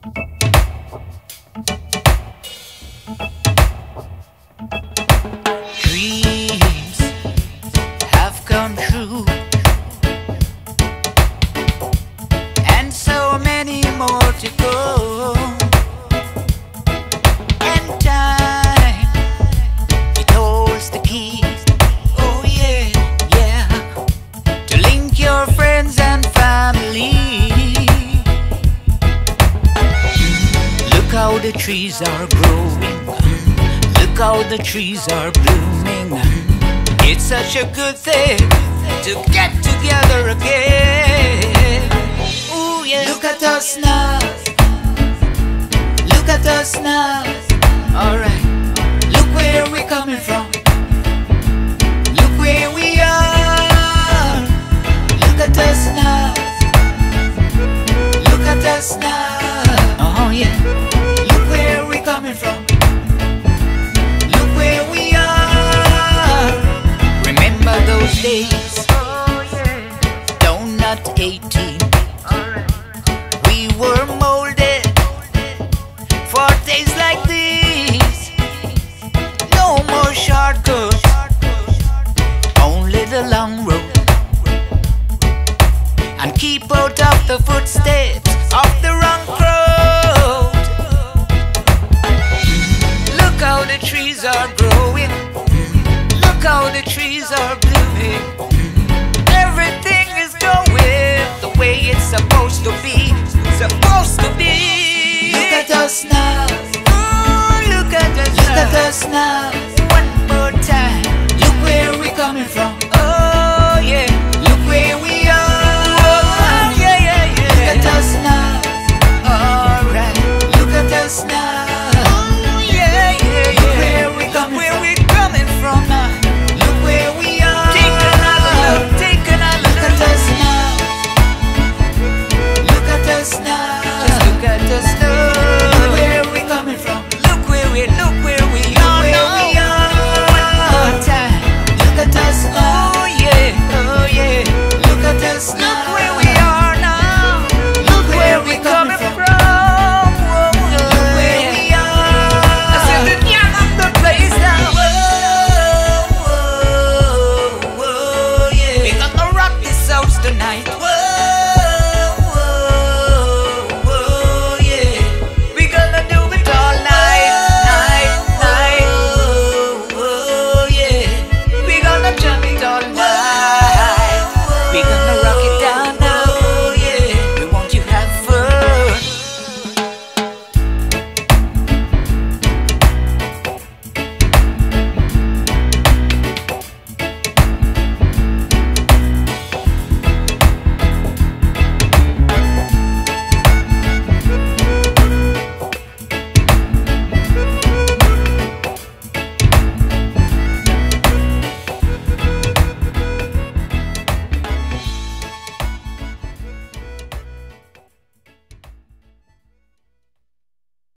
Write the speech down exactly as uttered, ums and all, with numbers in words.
Dreams have come true, and so many more to go. And time, it holds the key. Oh yeah, yeah, to link your friends and family. Look how the trees are growing. Look how the trees are blooming. It's such a good thing to get together again. Ooh yeah. Look at us now. Look at us now. Alright. Look where we're coming from. Look where we are. Look at us now. Look at us now. Oh yeah. Look where we're coming from. Those days, don't not eighteen. We were molded for days like these. No more shortcuts, only the long road. And keep out of the footsteps of the wrong crowd. Look how the trees are growing. Look how the trees are blooming. Everything is going the way it's supposed to be. Supposed to be. Look at us now. Ooh, look at us Look now. at us now. One more time. Look where we're coming from. Oh yeah. Look where we are. Oh, yeah, yeah, yeah. Look at us now. Alright. Look at us now.